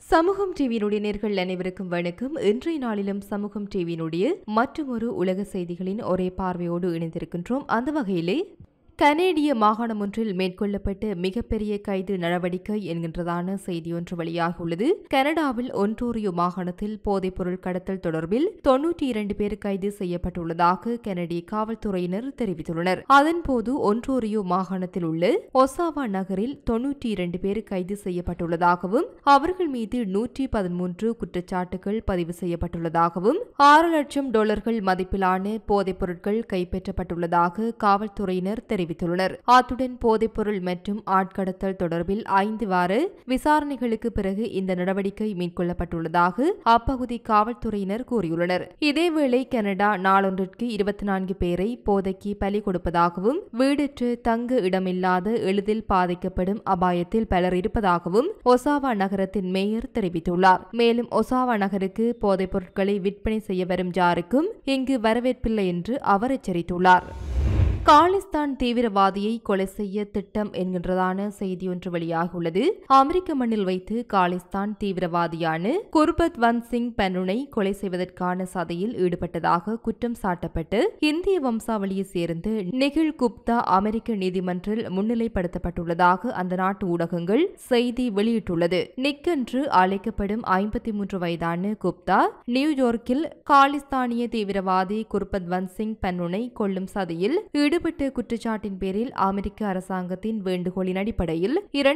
சமூகம் டிவியினுடைய நேர்கள் அனைவருக்கும் வணக்கம். இன்றைய நாளிலும் சமூகம் டிவியினுடைய மற்றொரு உலக செய்திகளின் ஒரே பார்வையோடு இணைந்திருக்கின்றோம். அந்த வகையிலே கனேடிய மாகாணம் ஒன்றில் மேற்கொள்ளப்பட்ட மிகப்பெரிய கைது நடவடிக்கை என்கின்றதான செய்தி ஒன்று வெளியாகியுள்ளது. கனடாவில் ஒன்டாரியோ மாகாணத்தில் போதைப்பொருள் கடத்தல் தொடர்பில் 92 பேர் கைது செய்யப்பட்டுள்ளதாக கனடிய காவல்துறையினர் தெரிவித்துள்ளனர். அதன்போது ஒன்டாரியோ மாகாணத்தில் உள்ள ஒசாவா நகரில் 92 பேர் கைது செய்யப்பட்டுள்ளதாகவும் அவர்கள் மீது 113 குற்றச்சாட்டுகள் பதிவு செய்யப்பட்டுள்ளதாகவும் $6,00,000 மதிப்பிலான போதைப் பொருட்கள் கைப்பற்றப்பட்டுள்ளதாக காவல்துறையினர் தெரிவித்துள்ளனர். அத்துடன் போதைப்பொருள் மற்றும் ஆட்கடத்தல் தொடர்பில் 5 வார விசாரணைகளுக்கு பிறகு இந்த நடவடிக்கை மேற்கொள்ளப்பட்டுள்ளதாக அப்பகுதி காவல்துறையினர் கூறியுள்ளனர். இதேவேளை கனடா நாளொன்றிற்கு 24 பேரை போதைக்கு பலி கொடுப்பதாகவும் வீடற்று தங்க இடமில்லாத எளிதில் பாதிக்கப்படும் அபாயத்தில் பலர் இருப்பதாகவும் ஒசாவா நகரத்தின் மேயர் தெரிவித்துள்ளார். மேலும் ஒசாவா நகருக்கு போதைப் பொருட்களை விற்பனை செய்ய வரும் யாருக்கும் இங்கு வரவேற்பில்லை என்று அவர் எச்சரித்துள்ளார். காலிஸ்தான் தீவிரவாதியை கொலை செய்ய திட்டம் என்கின்றதான செய்தி ஒன்று வெளியாகியுள்ளது. அமெரிக்க மண்ணில் வைத்து காலிஸ்தான் தீவிரவாதியான குர்பத்வந்த் சிங் பன்னுனை கொலை செய்வதற்கான சதியில் ஈடுபட்டதாக குற்றம் சாட்டப்பட்டு இந்திய வம்சாவளியை சேர்ந்த நிகில் குப்தா அமெரிக்க நீதிமன்றில் முன்னிலைப்படுத்தப்பட்டுள்ளதாக அந்த நாட்டு ஊடகங்கள் செய்தி வெளியிட்டுள்ளது. நிக் என்று அழைக்கப்படும் 53 வயதான குப்தா நியூயார்க்கில் காலிஸ்தானிய தீவிரவாதி குர்பத்வந்த் சிங் பன்னுனை கொல்லும் சதியில் ஈடுபட்ட குற்றச்சாட்டின் பேரில் அமெரிக்க அரசாங்கத்தின் வேண்டுகோளின் அடிப்படையில்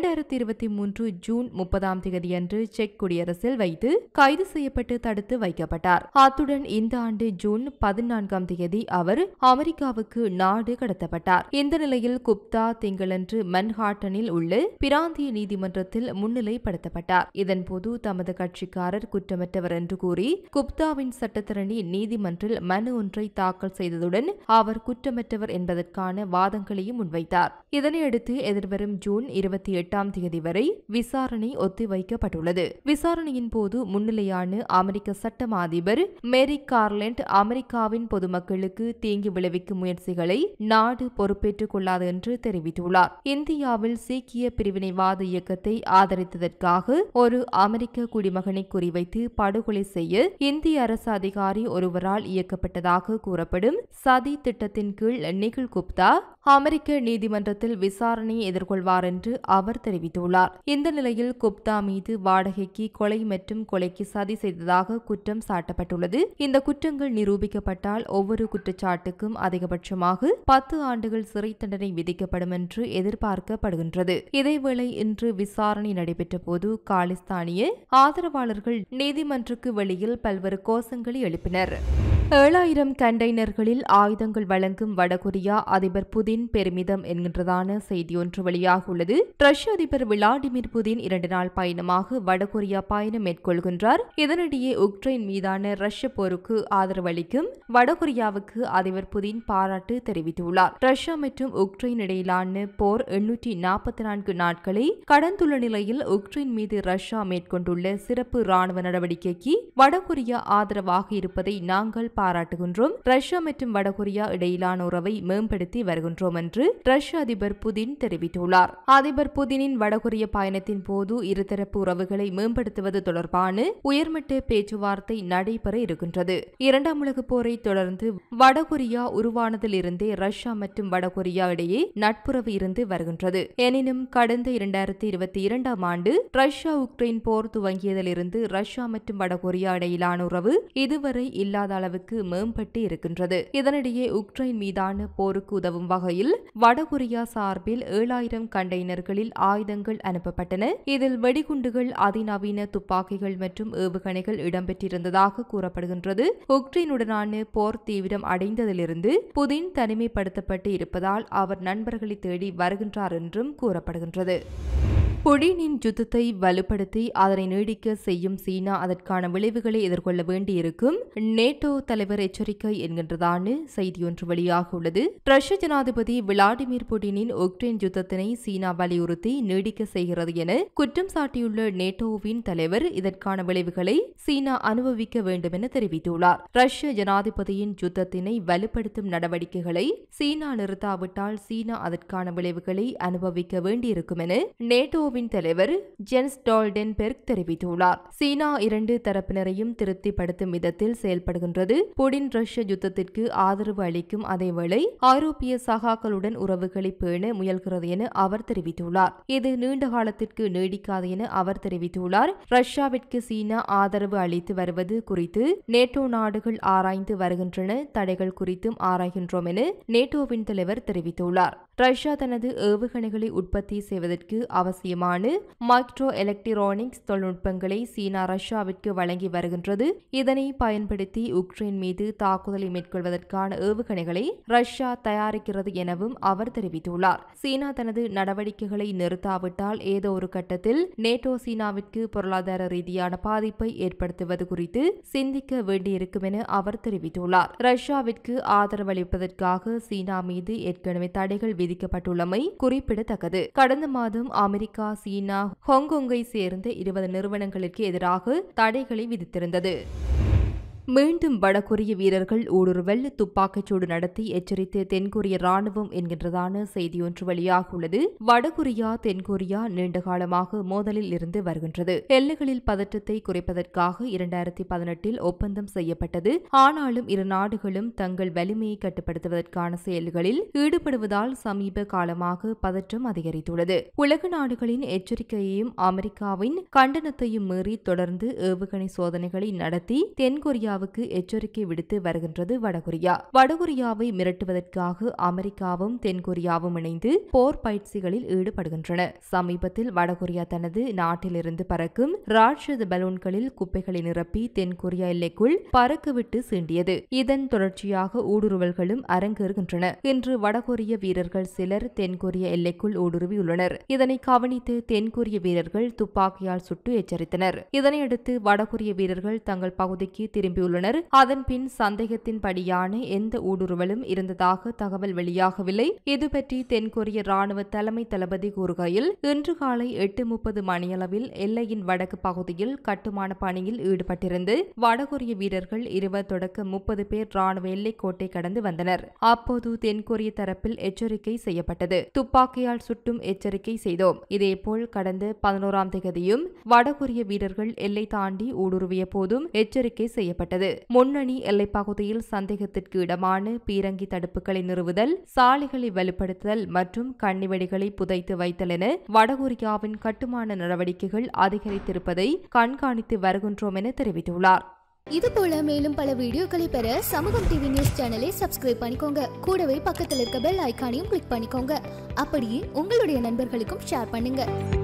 2023 ஜூன் 30 அன்று செக் குடியரசில் வைத்து கைது செய்யப்பட்டு தடுத்து வைக்கப்பட்டார். அத்துடன் இந்த ஆண்டு ஜூன் 14 அவர் அமெரிக்காவுக்கு நாடு கடத்தப்பட்டார். இந்த நிலையில் குப்தா திங்களன்று மன்ஹாட்டனில் உள்ள பிராந்திய நீதிமன்றத்தில் முன்னிலைப்படுத்தப்பட்டார். இதன்போது தமது கட்சிக்காரர் குற்றமற்றவர் என்று கூறி குப்தாவின் சட்டத்தரணி நீதிமன்றில் மனு ஒன்றை தாக்கல் செய்ததுடன் அவர் குற்றமற்றவர் என்பதற்கான வாதங்களையும் முன்வைத்தார். இதனையடுத்து எதிர்வரும் ஜூன் 28 வரை விசாரணை ஒத்திவைக்கப்பட்டுள்ளது. விசாரணையின் போது முன்னிலையான அமெரிக்க சட்ட அதிபர் மேரிக் கார்லண்ட் அமெரிக்காவின் பொதுமக்களுக்கு தீங்கு விளைவிக்கும் முயற்சிகளை நாடு பொறுப்பேற்றுக் கொள்ளாது என்று தெரிவித்துள்ளார். இந்தியாவில் சீக்கிய பிரிவினைவாத இயக்கத்தை ஆதரித்ததற்காக ஒரு அமெரிக்க குடிமகனை குறிவைத்து படுகொலை செய்ய இந்திய அரசு அதிகாரி ஒருவரால் இயக்கப்பட்டதாக கூறப்படும் சதி திட்டத்தின் கீழ் நிகில் குப்தா அமெரிக்க நீதிமன்றத்தில் விசாரணையை எதிர்கொள்வார் என்று அவர் தெரிவித்துள்ளார். இந்த நிலையில் குப்தா மீது வாடகைக்கு கொலை மற்றும் கொலைக்கு சதி செய்ததாக குற்றம் சாட்டப்பட்டுள்ளது. இந்த குற்றங்கள் நிரூபிக்கப்பட்டால் ஒவ்வொரு குற்றச்சாட்டுக்கும் அதிகபட்சமாக 10 ஆண்டுகள் சிறை தண்டனை விதிக்கப்படும் என்று எதிர்பார்க்கப்படுகின்றது. இதேவேளை இன்று விசாரணை நடைபெற்ற போது காலிஸ்தானிய ஆதரவாளர்கள் நீதிமன்றக்கு வெளியில் பல்வேறு கோஷங்களை எழுப்பினர். 7000 கண்டெய்னர்களில் ஆயுதங்கள் வழங்கும் வடகொரியா அதிபர் புதின் பெருமிதம் என்கின்றதான செய்தி ஒன்று வெளியாகியுள்ளது. ரஷ்ய அதிபர் விளாடிமிர் புதின் 2 நாள் பயணமாக வடகொரியா பயணம் மேற்கொள்கின்றார். இதனிடையே உக்ரைன் மீதான ரஷ்ய போருக்கு ஆதரவளிக்கும் வடகொரியாவுக்கு அதிபர் புதின் பாராட்டு தெரிவித்துள்ளார். ரஷ்யா மற்றும் உக்ரைன் இடையிலான போர் 844 நாட்களை கடந்துள்ள நிலையில் உக்ரைன் மீது ரஷ்யா மேற்கொண்டுள்ள சிறப்பு ராணுவ நடவடிக்கைக்கு வடகொரியா ஆதரவாக இருப்பதை நாங்கள் பாராட்டுகின்றோம். ரஷ்யா மற்றும் வடகொரியா இடையிலான உறவை மேம்படுத்தி வருகின்றோம் என்று ரஷ்ய அதிபர் புதின் தெரிவித்துள்ளார். அதிபர் புதினின் வடகொரிய பயணத்தின் போது இருதரப்பு உறவுகளை மேம்படுத்துவது தொடர்பான உயர்மட்ட பேச்சுவார்த்தை நடைபெற இருக்கின்றது. 2ஆம் உலகப் போரை தொடர்ந்து வடகொரியா உருவானதிலிருந்தே ரஷ்யா மற்றும் வடகொரியா இடையே நட்புறவு இருந்து வருகின்றது. எனினும் கடந்த 2022ஆம் ஆண்டு ரஷ்யா உக்ரைன் போர் துவங்கியதிலிருந்து ரஷ்யா மற்றும் வடகொரியா இடையிலான உறவு இதுவரை இல்லாத அளவுக்கு மேம்பட்டு இருக்கின்றது. இதனிடையே உக்ரைன் மீதான போருக்கு உதவும் வகையில் வடகொரியா சார்பில் 7000 கண்டெய்னர்களில் ஆயுதங்கள் அனுப்பப்பட்டன. இதில் வெடிகுண்டுகள், அதிநவீன துப்பாக்கிகள் மற்றும் ஏவுகணைகள் இடம்பெற்றிருந்ததாக கூறப்படுகின்றது. உக்ரைனுடனான போர் தீவிரம் அடைந்ததிலிருந்து புதின் தனிமைப்படுத்தப்பட்டு இருப்பதால் அவர் நண்பர்களை தேடி வருகின்றார் என்றும் கூறப்படுகின்றது. புடினின் யுத்தத்தை வலுப்படுத்தி அதனை நீடிக்க செய்யும் சீனா அதற்கான விளைவுகளை எதிர்கொள்ள வேண்டியிருக்கும் நேட்டோ தலைவர் எச்சரிக்கை என்கின்றதான செய்தி ஒன்று வெளியாகியுள்ளது. ரஷ்ய ஜனாதிபதி விளாடிமிர் புடினின் உக்ரைன் யுத்தத்தினை சீனா வலியுறுத்தி நீடிக்க செய்கிறது என குற்றம் சாட்டியுள்ள நேட்டோவின் தலைவர் இதற்கான விளைவுகளை சீனா அனுபவிக்க வேண்டும் என தெரிவித்துள்ளார். ரஷ்ய ஜனாதிபதியின் யுத்தத்தினை வலுப்படுத்தும் நடவடிக்கைகளை சீனா நிறுத்தாவிட்டால் சீனா அதற்கான விளைவுகளை அனுபவிக்க வேண்டியிருக்கும் என நேட்டோ நேட்டோவின் தலைவர் ஜென்ஸ் ஸ்டால்டன்பெர்க் தெரிவித்துள்ளார். சீனா இரண்டு தரப்பினரையும் திருப்திப்படுத்தும் விதத்தில் செயல்படுகின்றது. புடின் ரஷ்ய யுத்தத்திற்கு ஆதரவு அளிக்கும் அதேவேளை ஐரோப்பிய சகாக்களுடன் உறவுகளை பேண முயல்கிறது என அவர் தெரிவித்துள்ளார். இது நீண்ட காலத்திற்கு நீடிக்காது என அவர் தெரிவித்துள்ளார். ரஷ்யாவிற்கு சீனா ஆதரவு அளித்து வருவது குறித்து நேட்டோ நாடுகள் ஆராய்ந்து வருகின்றன. தடைகள் குறித்தும் ஆராய்கின்றோம் என நேட்டோவின் தலைவர் தெரிவித்துள்ளார். ரஷ்யா தனது ஏவுகணைகளை உற்பத்தி செய்வதற்கு அவசியமான மைக்ரோ எலக்ட்ரானிக்ஸ் தொழில்நுட்பங்களை சீனா ரஷ்யாவிற்கு வழங்கி வருகின்றது. இதனை பயன்படுத்தி உக்ரைன் மீது தாக்குதலை மேற்கொள்வதற்கான ஏவுகணைகளை ரஷ்யா தயாரிக்கிறது எனவும் அவர் தெரிவித்துள்ளார். சீனா தனது நடவடிக்கைகளை நிறுத்தாவிட்டால் ஏதோ ஒரு கட்டத்தில் நேட்டோ சீனாவிற்கு பொருளாதார ரீதியான பாதிப்பை ஏற்படுத்துவது குறித்து சிந்திக்க வேண்டியிருக்கும் என அவர் தெரிவித்துள்ளார். ரஷ்யாவிற்கு ஆதரவளிப்பதற்காக சீனா மீது ஏற்கனவே தடைகள் விதிக்கப்பட்டுள்ளமை குறிப்பிடத்தக்கது. கடந்த மாதம் அமெரிக்கா சீனா ஹாங்காங்கை சேர்ந்த 20 நிறுவனங்களுக்கு எதிராக தடைகளை விதித்திருந்தது. மீண்டும் வடகொரிய வீரர்கள் ஊடுருவல் துப்பாக்கிச்சூடு நடத்தி எச்சரித்த தென்கொரிய ராணுவம் என்கின்றதான செய்தியொன்று வெளியாகியுள்ளது. வடகொரியா தென்கொரியா நீண்டகாலமாக மோதலில் இருந்து வருகின்றது. எல்லைகளில் பதற்றத்தை குறைப்பதற்காக 2018 ஒப்பந்தம் செய்யப்பட்டது. ஆனாலும் இரு நாடுகளும் தங்கள் வலிமையை கட்டுப்படுத்துவதற்கான செயல்களில் ஈடுபடுவதால் சமீப காலமாக பதற்றம் அதிகரித்துள்ளது. உலக நாடுகளின் எச்சரிக்கையையும் அமெரிக்காவின் கண்டனத்தையும் மீறி தொடர்ந்து ஏவுகணை சோதனைகளை நடத்தி தென்கொரியா எச்சரிக்கை விடுத்து வருகின்றது வடகொரியா. வடகொரியாவை மிரட்டுவதற்காக அமெரிக்காவும் தென்கொரியாவும் இணைந்து போர் பயிற்சிகளில் ஈடுபடுகின்றன. சமீபத்தில் வடகொரியா தனது நாட்டிலிருந்து பறக்கும் ராட்சத பலூன்களில் குப்பைகளை நிரப்பி தென்கொரியா எல்லைக்குள் பறக்கவிட்டு சீண்டியது. இதன் தொடர்ச்சியாக ஊடுருவல்களும் அரங்கேறுகின்றன. இன்று வடகொரிய வீரர்கள் சிலர் தென்கொரிய எல்லைக்குள் ஊடுருவியுள்ளனர். இதனை கவனித்து தென்கொரிய வீரர்கள் துப்பாக்கியால் சுட்டு எச்சரித்தனர். இதனையடுத்து வடகொரிய வீரர்கள் தங்கள் பகுதிக்கு திரும்பி அதன்பின் சந்தேகத்தின்படியான எந்த ஊடுருவலும் இருந்ததாக தகவல் வெளியாகவில்லை. இதுபற்றி தென்கொரிய ராணுவ தலைமை தளபதி கூறுகையில், இன்று காலை 8:30 மணியளவில் எல்லையின் வடக்கு பகுதியில் கட்டுமான பணியில் ஈடுபட்டிருந்து வடகொரிய வீரர்கள் 20-30 பேர் ராணுவ எல்லைக்கோட்டை கடந்து வந்தனர். அப்போது தென்கொரிய தரப்பில் எச்சரிக்கை செய்யப்பட்டது. துப்பாக்கியால் சுட்டும் எச்சரிக்கை செய்தோம். இதேபோல் கடந்த 11ஆம் தேதியும் வடகொரிய வீரர்கள் எல்லை தாண்டி ஊடுருவிய போதும் எச்சரிக்கை செய்யப்பட்டது. முன்னணி எல்லைப்பகுதியில் சந்தேகத்திற்கு இடமான பீரங்கி தடுப்புகளை நிறுவுதல், சாலைகளை வலுப்படுத்துதல் மற்றும் கண்ணிவெடிகளை புதைத்து வைத்தல் என வடகொரியாவின் கட்டுமான நடவடிக்கைகள் அதிகரித்திருப்பதை கண்காணித்து வருகின்றோம் என தெரிவித்துள்ளார். இதுபோல மேலும் பல வீடியோக்களை பெற சமூகம் டிவி நியூஸ் சேனலை சப்ஸ்கிரைப் பண்ணிக்கோங்க. கூடவே பக்கத்தில் இருக்க பெல் ஐகானையும் கிளிக் பண்ணிக்கோங்க. அப்படியே உங்களுடைய நண்பர்களுக்கும் ஷேர் பண்ணுங்க.